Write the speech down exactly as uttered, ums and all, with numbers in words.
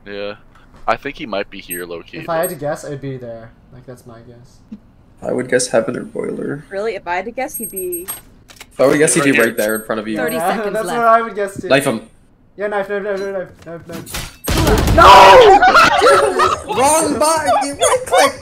Yeah. I think he might be here, low-key. If I had to guess, I'd be there. Like, that's my guess. I would guess heaven or boiler. Really? If I had to guess, he'd be... If I would guess, he'd be Right right there in front of you. thirty yeah, seconds that's left. what I would guess too. Knife him. Yeah, knife, knife, knife, knife, knife, knife, knife. Wrong button! You right click!